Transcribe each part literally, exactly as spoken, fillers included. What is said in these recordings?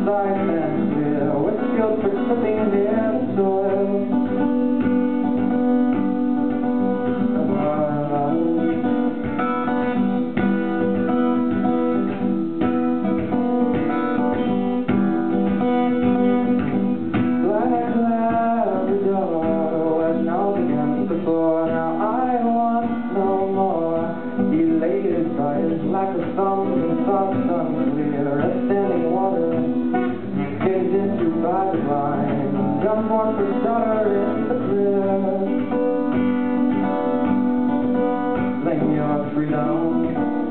precise and clear, with skills for slipping near the soil. Black Labrador, West Nile begins before. Now I want no more. Elated by his lack of thumbs and thoughts unclear, a standing water gazed into by the blind, done more for starter in the clear. Claim your freedom.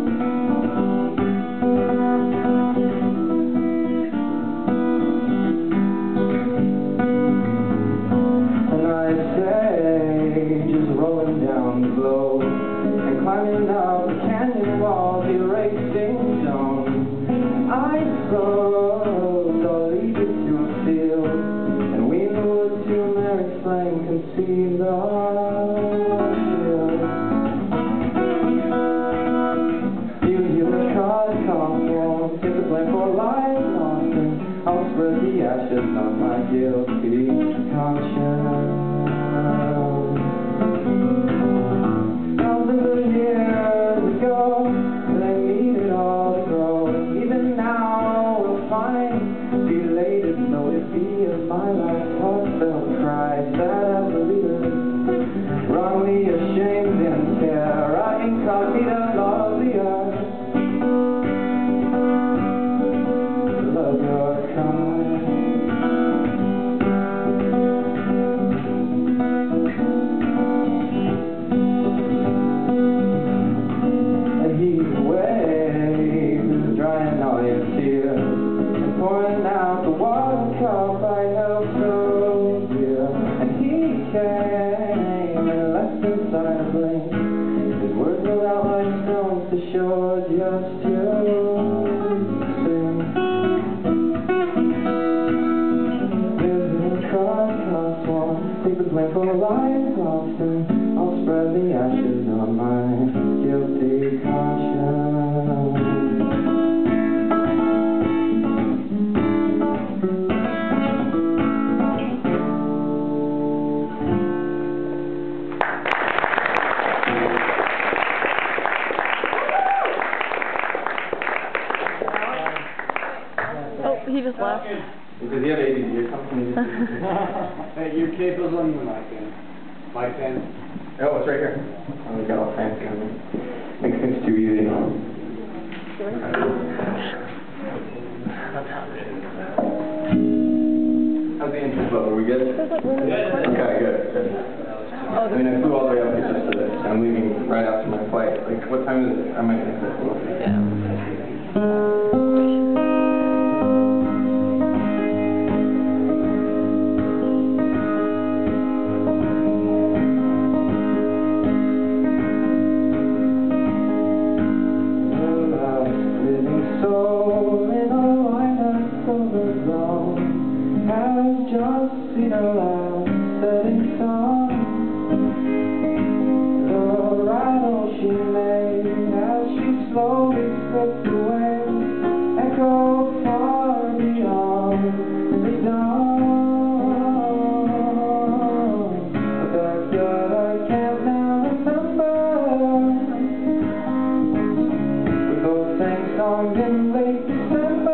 And I say, just rolling down the globe and climbing up the canyon wall, the erasing zone. I suppose I'll lead you to a field, and we would to Mary's flame conceive the shield. You hear the cause come warm, take the blame for life lost, and I'll spread the ashes on my guilty conscience. Thousands of years ago, they needed all to grow. Even now, we'll find, belated though it be, of my last heartfelt cry, sad as the leader, wrongly ashamed in terror, incognita love the earth. Love your kind. Pouring out the water cup I held so dear, and he came and left inside a blink. His words rolled out like stones to shore just to sing. There's a card cost one, take the blame for life lost, and I'll spread the ashes on my guilty conscience. He just left. Because he had A D D or something. Hey, your cable's on the mic end. Mic end. Oh, it's right here. Oh, we got all fancy on me. Makes things too easy. How's the interest level? Are we good? Okay, good. good. I mean, I flew all the way up here just for this. I'm leaving right after my flight. Like, what time is it? I might miss it. Yeah. Just seen a last setting sun. The rattle she made as she slowly slipped away echoed far beyond the dawn. A backyard I can't now remember, with those same songs in late December.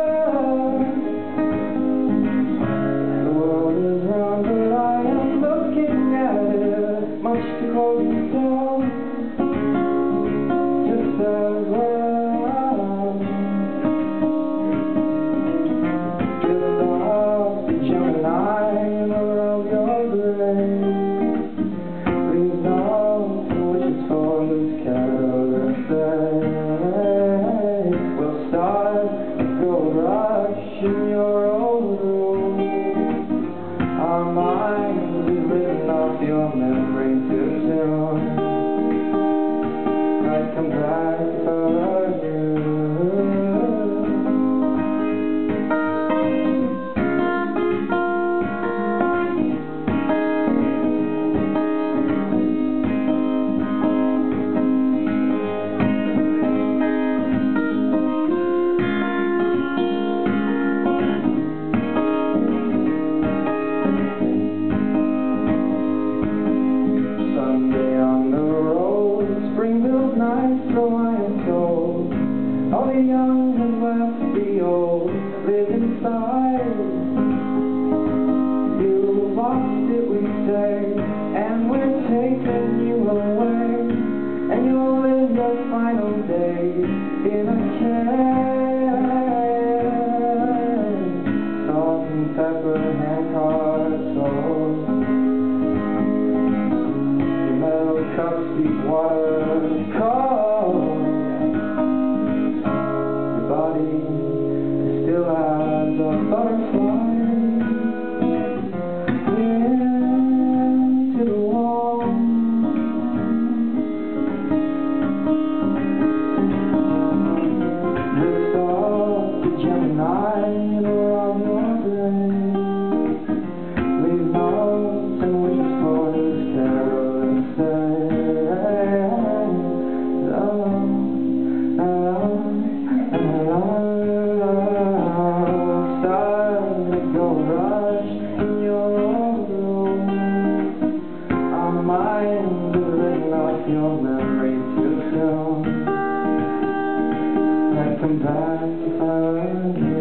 In your old room, our minds have written off your memory too soon. I'd come back if I were you. the young and left the old live inside. You lost it, we say, and we're taking you away, and you'll live your final days in a can. Salt and pepper, hand-carved souls. Your metal cups, deep water, cold. Your body still has a butterfly. Your memory too soon. I'd come back if I were you.